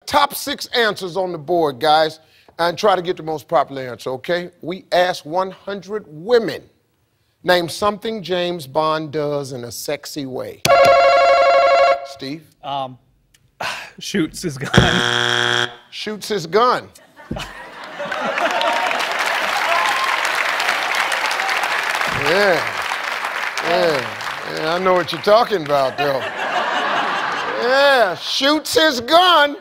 top 6 answers on the board, guys, and try to get the most popular answer, okay? We asked 100 women, name something James Bond does in a sexy way. Steve? Shoots his gun. Shoots his gun. Yeah, I know what you're talking about, though. Yeah, shoots his gun.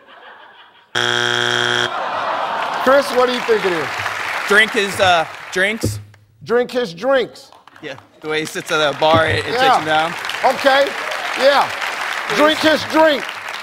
Chris, what do you think it is? Drink his drinks. Drink his drinks. Yeah, the way he sits at a bar, it takes him down. Okay, yeah. Drink his drink.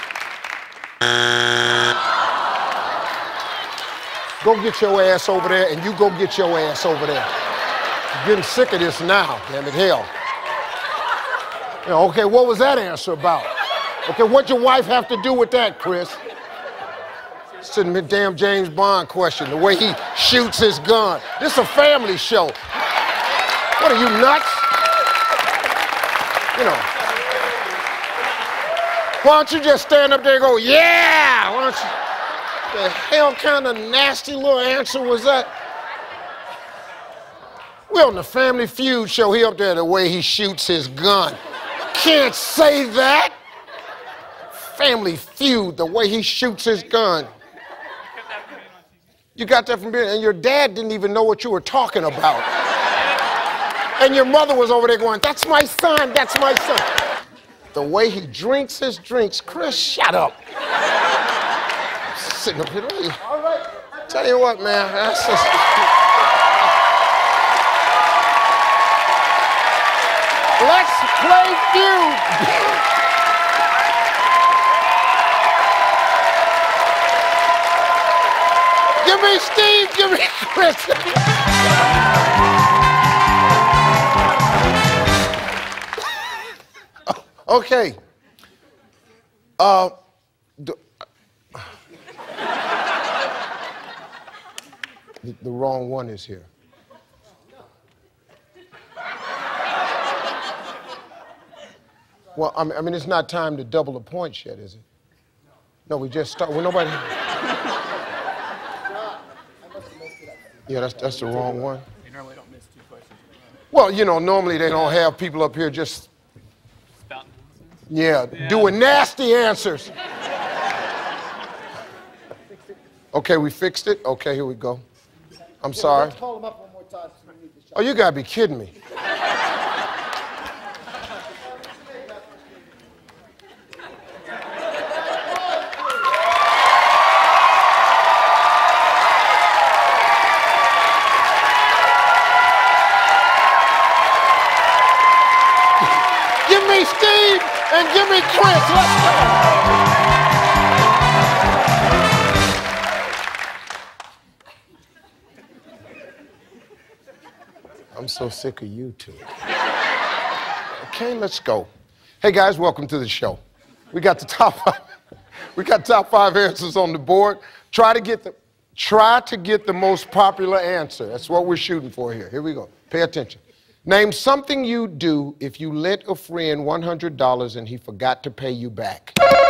Go get your ass over there, and you go get your ass over there. I'm getting sick of this now, damn it, hell. Yeah, okay, what was that answer about? Okay, what'd your wife have to do with that, Chris? Sitting the damn James Bond question, the way he shoots his gun. This is a family show. What are you, nuts? You know. Why don't you just stand up there and go, yeah? Why don't you? The hell kind of nasty little answer was that? We're on the Family Feud show. He up there the way he shoots his gun. Can't say that. Family Feud, the way he shoots his gun. You got that from being, and your dad didn't even know what you were talking about. And your mother was over there going, that's my son, that's my son. The way he drinks his drinks, Chris, shut up. Sitting up here, all right. Tell you what, man, that's just... Let's play Feud. Give me Steve, give me Chris. Okay. The wrong one is here. Well, I mean, it's not time to double the points yet, is it? No, we just start. Well, nobody. Yeah, that's the wrong one. You normally don't miss 2 questions. Well, you know, normally they don't have people up here just. Yeah, doing nasty answers. Okay, we fixed it. Okay, here we go. I'm sorry. Let's call him up one more time. Oh, you gotta be kidding me. Give me Steve and give me Chris. Let's go. I'm so sick of you two. Okay, let's go. Hey guys, welcome to the show. We got the top 5 answers on the board. Try to get the most popular answer. That's what we're shooting for here. Here we go. Pay attention. Name something you'd do if you lent a friend $100 and he forgot to pay you back.